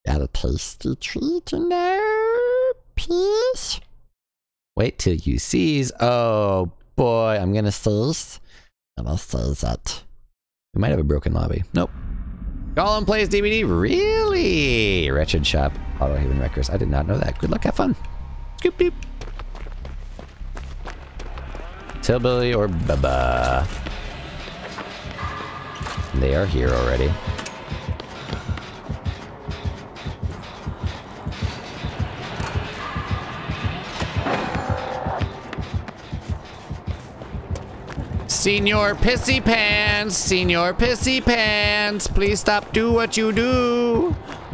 Got a tasty treat in there, piece. Wait till you seize. Oh boy, I'm gonna seize. And I'll seize it. We might have a broken lobby. Nope. Gollum plays DVD? Really? Wretched Shop. Auto Haven Wreckers. I did not know that. Good luck, have fun. Scoop doop. Hillbilly or Baba. They are here already. Senor Pissy Pants, Senor Pissy Pants, please stop, do what you do.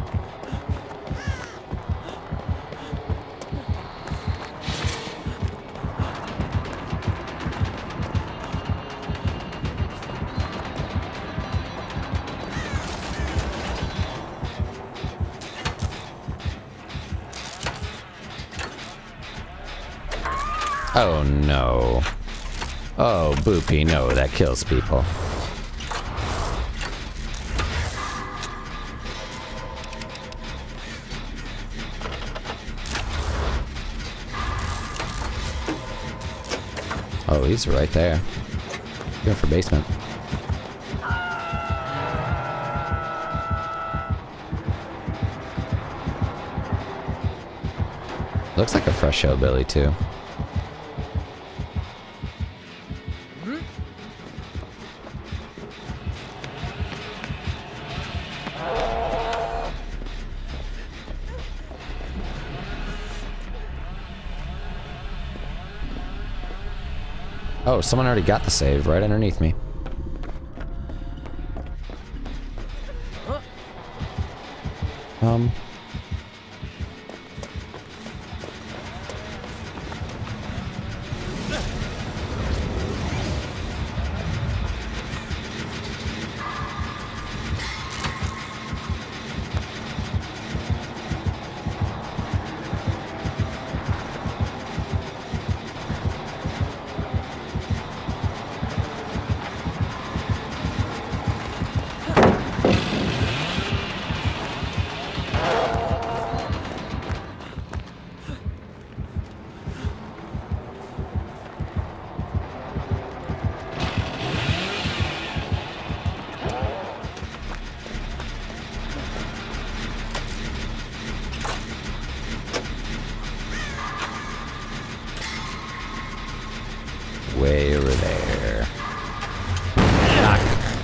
Oh no. Oh, Boopy, no, that kills people. Oh, he's right there. Going for basement. Looks like a fresh hillbilly, too. Oh, someone already got the save right underneath me. Way over there. Knock.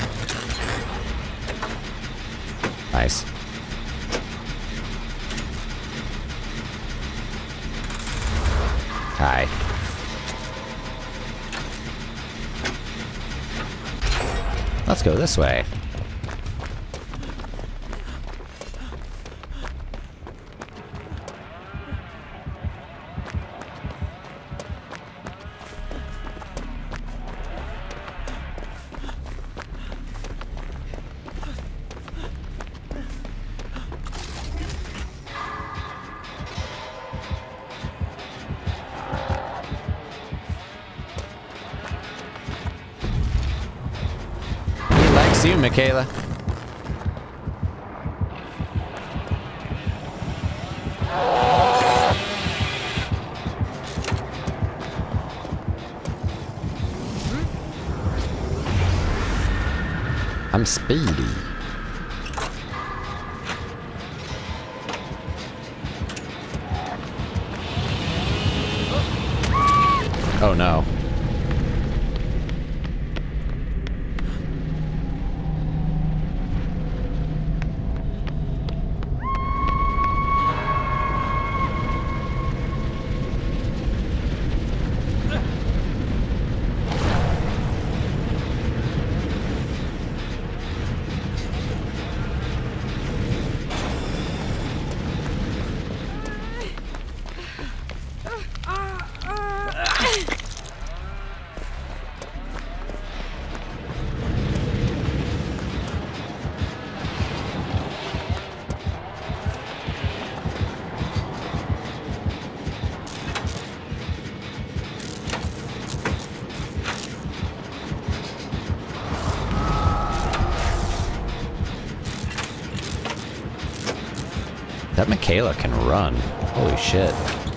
Nice. Hi. Let's go this way. You, Michaela. I'm speedy. Oh no. That Michaela can run. Holy shit.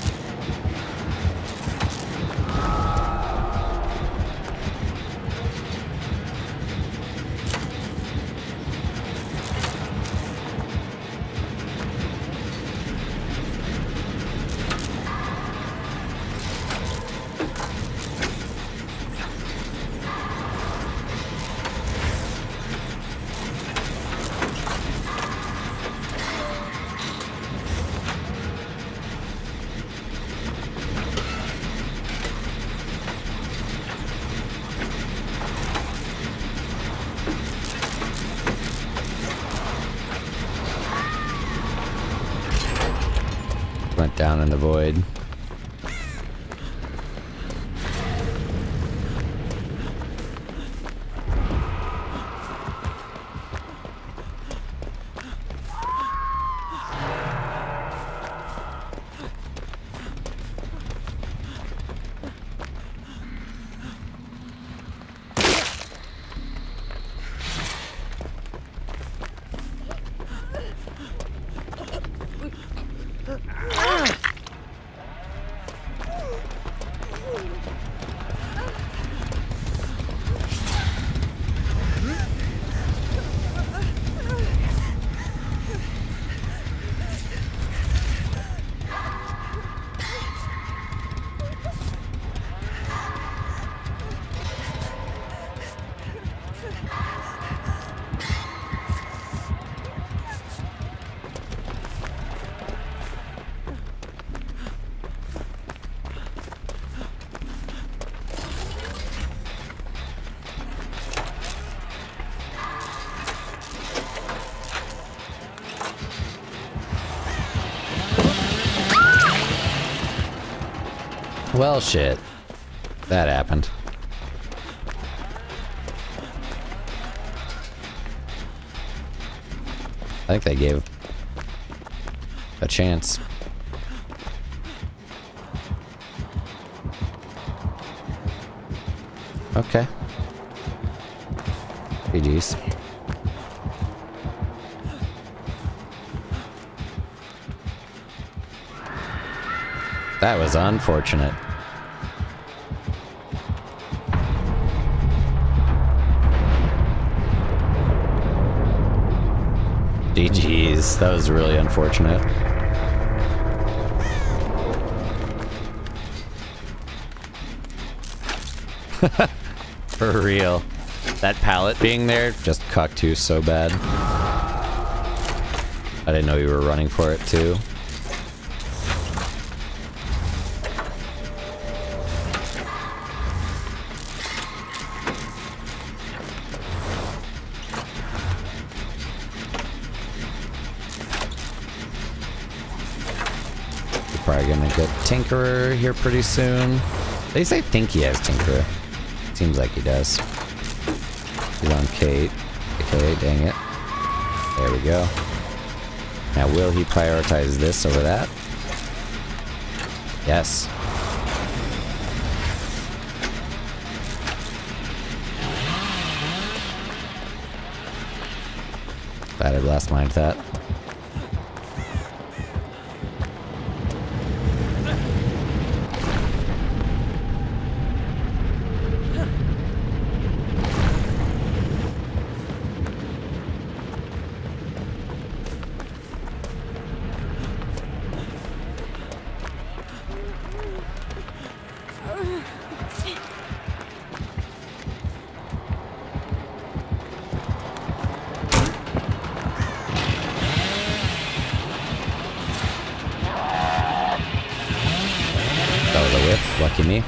Went down in the void. Well, shit. That happened. I think they gave a chance. Okay. GG's. That was unfortunate. GG's. That was really unfortunate. For real. That pallet being there just cucked you so bad. I didn't know you were running for it too. Probably gonna get Tinkerer here pretty soon. They say think he has Tinkerer. Seems like he does. He's on Kate. Okay, dang it. There we go. Now will he prioritize this over that? Yes. Glad I blast mined that. Lucky me.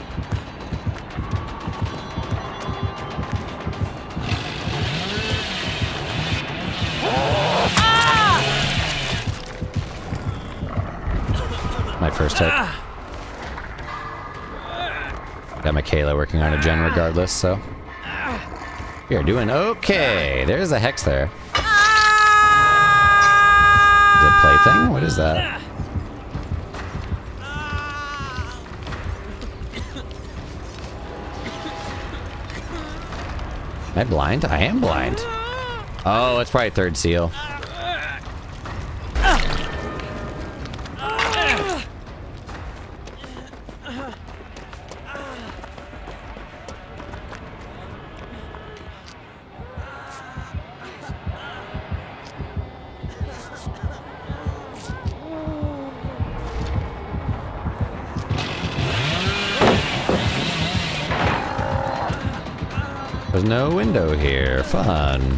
My first hit. Got Michaela working on a gen regardless, so. You're doing okay. There's a hex there. Is it plaything? What is that? Am I blind? I am blind. Oh, it's probably third seal. There's no window here. Fun.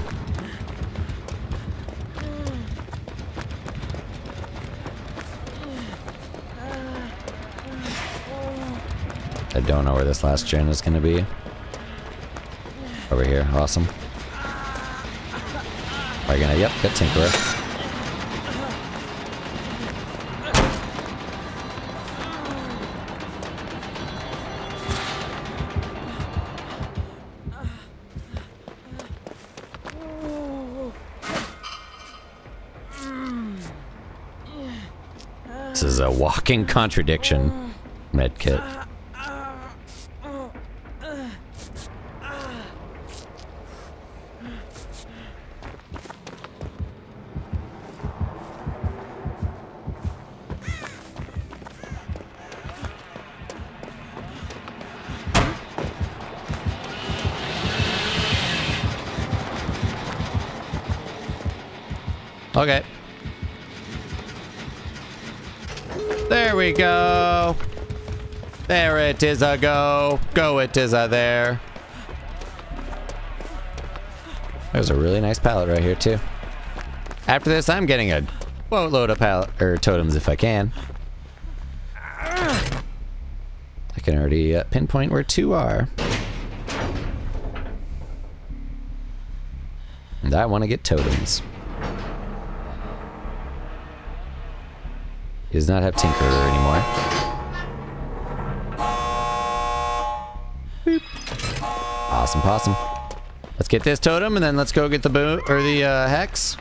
I don't know where this last gen is going to be. Over here. Awesome. Are you gonna... Yep, get Tinkerer. This is a walking contradiction. Medkit. Okay. There we go. There it is a go. Go it is a there. There's a really nice pallet right here too. After this, I'm getting a boatload of totems if I can. I can already pinpoint where 2 are. And I want to get totems. He does not have Tinkerer anymore. Boop. Awesome possum. Let's get this totem and then let's go get the hex.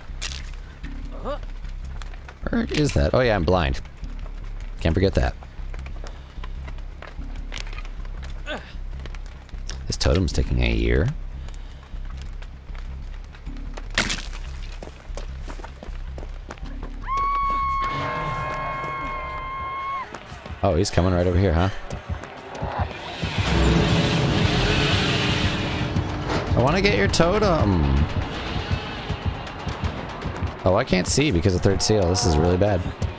Where is that? Oh yeah, I'm blind. Can't forget that. This totem's taking a year. Oh, he's coming right over here, huh? I want to get your totem. Oh, I can't see because of 3rd seal. This is really bad.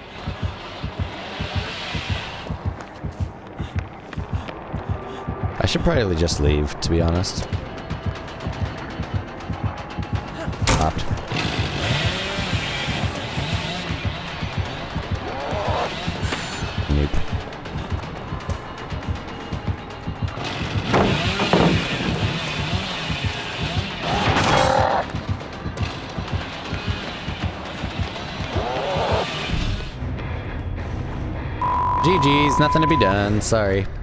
I should probably just leave, to be honest. Popped. Nope. GG's, nothing to be done, sorry.